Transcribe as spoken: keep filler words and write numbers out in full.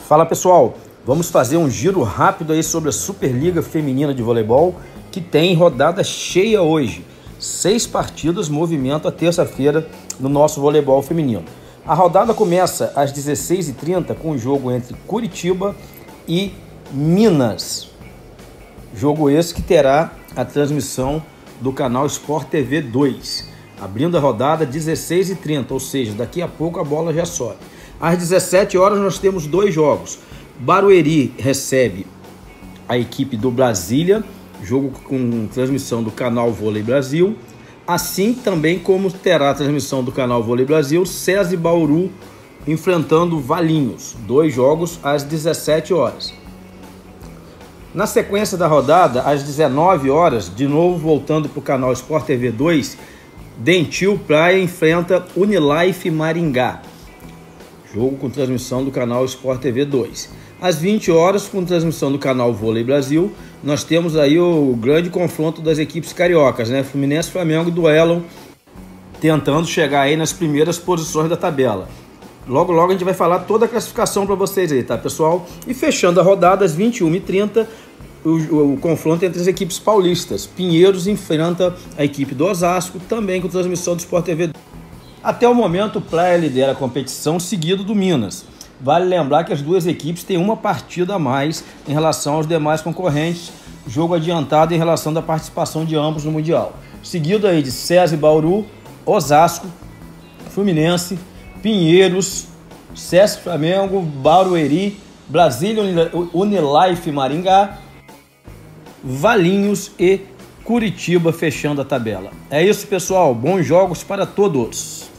Fala pessoal, vamos fazer um giro rápido aí sobre a Superliga Feminina de Voleibol, que tem rodada cheia hoje. Seis partidas movimento a terça-feira no nosso voleibol feminino. A rodada começa às dezesseis e trinta com o jogo entre Curitiba e Minas. Jogo esse que terá a transmissão do canal Sport T V dois. Abrindo a rodada dezesseis e trinta, ou seja, daqui a pouco a bola já sobe. Às dezessete horas nós temos dois jogos. Barueri recebe a equipe do Brasília, jogo com transmissão do canal Vôlei Brasil. Assim também como terá a transmissão do canal Vôlei Brasil, César e Bauru enfrentando Valinhos. Dois jogos às dezessete horas. Na sequência da rodada, às dezenove horas, de novo voltando para o canal Sport T V dois, Dentil Praia enfrenta Unilife Maringá. Jogo com transmissão do canal Sport T V dois. Às vinte horas, com transmissão do canal Vôlei Brasil, nós temos aí o grande confronto das equipes cariocas, né? Fluminense e Flamengo duelam, tentando chegar aí nas primeiras posições da tabela. Logo, logo a gente vai falar toda a classificação para vocês aí, tá, pessoal? E fechando a rodada, às vinte e uma e trinta, o, o, o confronto entre as equipes paulistas. Pinheiros enfrenta a equipe do Osasco, também com transmissão do Sport T V. Até o momento, o Praia lidera a competição, seguido do Minas. Vale lembrar que as duas equipes têm uma partida a mais em relação aos demais concorrentes, jogo adiantado em relação da participação de ambos no Mundial. Seguido aí de César e Bauru, Osasco, Fluminense, Pinheiros, César Flamengo, Barueri, Brasília Unilife Maringá, Valinhos e Curitiba fechando a tabela. É isso, pessoal. Bons jogos para todos.